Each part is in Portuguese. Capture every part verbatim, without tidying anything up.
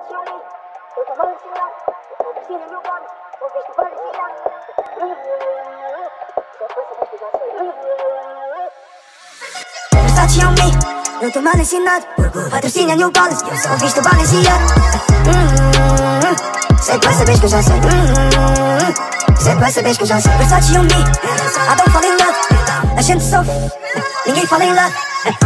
ciúme, eu tô mal ensinado. Eu tô vestindo mil bones, vou ver que vale girar. Depois você vai que já sei. Versace on me, eu tô mal ensinado. Patrocínio New Balance, eu só visto balanceado. Sei que você vê que eu já sei. Sei que você vê que eu já sei. Versace on me, I don't fall in love. A gente sofre, ninguém fala em love.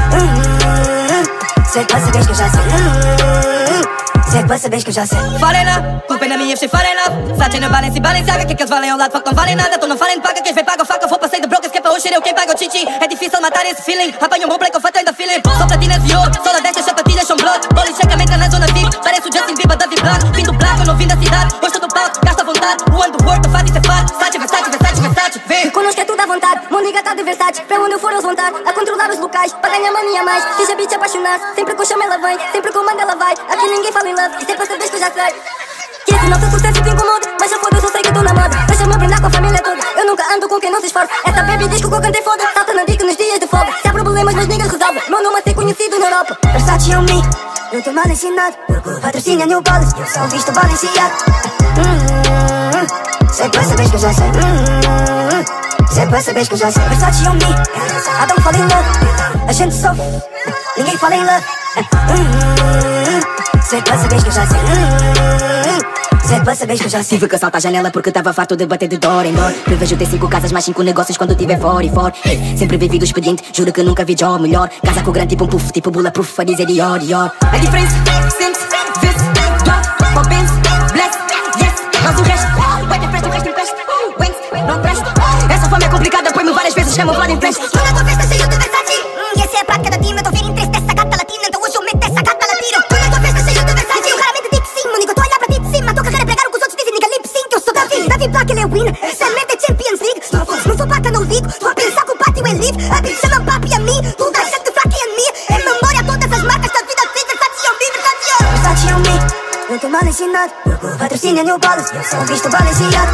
Sei que você vê que eu já sei. Sei que você vê que eu já sei. Falem lá, culpa é na minha, você falem lá. Sate na balance, balanceaga, que que eles valem ao lado, fuck, não valem nada. Tu não falem, paga, quem vem paga, faca. Vou passei de brokers, que é pra hoje eu quem paga o titi. É difícil matar esse feeling. Apanho um bom play com fato ainda feeling. Só platinas e ouro, só da desta, chapatilhas são blood. Boli checamento na zona V I P, parece o Justin Bieber da Vibrar. Vim do placo, eu não vim da cidade. Gosto do palco, gasta à vontade. O ano do work, eu faço isso é fato. Sate, Versace, Versace, Versace, vem. Conosco é tudo à vontade, Mônica tá de Versace. Pra onde eu for eles vão estar, a controlar os locais. Pra ganhar mania mais, seja bitch apaixonar. Sempre que eu chamo ela vem, sempre que eu mando ela vai. Aqui ninguém fala em love, e sempre sabes que eu já sei. Que esse nosso sucesso te incomoda, mas eu foda, eu sei que tô na moda. Deixa-me brindar com a família toda, eu nunca ando com quem não se esforça. Essa baby diz que o que eu cantei foda, salta na dica nos dias de folga. Se há problemas, meus niggas resolvem, meu nome a ser conhecido na Europa. Versace on me, eu tô mal ensinado. Patrocínio New Balance, eu só visto balanceado. Sei que você vê que eu já sei. Sei que você vê que eu já sei. Versace on me, I don't fall in love. A gente sofre, ninguém fala em love. Sei que você vê que eu já sei. Sei que você vê que eu já sei. Tive que saltar a janela porque tava farto de bater de dor em dor. Prevejo ter cinco casas, mais cinco negócios quando tiver fora e fora. Hey, sempre vivi do expediente, juro que nunca vi job melhor. Casa com grande tipo um puff, tipo bulletproof, a dizer Ior, Ior. A diferença, sempre, vê, drop, popins, bless, yes. Mas o resto, vai ter festa, o resto empresta. Wings, não presta. Essa fama é complicada, põe-me várias vezes, camuflada em frente. Tu na tua festa cheio de Versace. E essa é a prática da time, eu tô vendo interesse dessa gata latina. Então hoje eu meto essa gata latino. Tu na tua festa cheio de Versace. Eu raramente digo sim, mano, tô a olhar pra ti de cima. Tua carreira é pregar o que os outros dizem, nigga lip sync. Eu sou Davi, Davi Black, ele é winner. Essa merda é Champions League. Não sou paca, não ligo. Tô a pensar que o pátio é livre. A bitch chama papi a mim. Tu dá gente fraca em mim. Em memória todas as marcas da vida fiz. Versace on me, Versace on. Versace on me, eu tô mal ensinado. Patrocínio New Balance, eu só visto balanceado.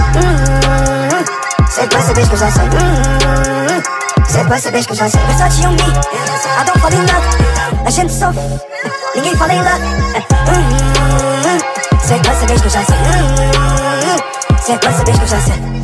Sei que você vê que eu já sei. Sei que você vê que eu já sei. Versace on me, I don't fall in love. A gente sofre, ninguém fala em love. Sei que você vê que eu já sei. Sei que você vê que eu já sei.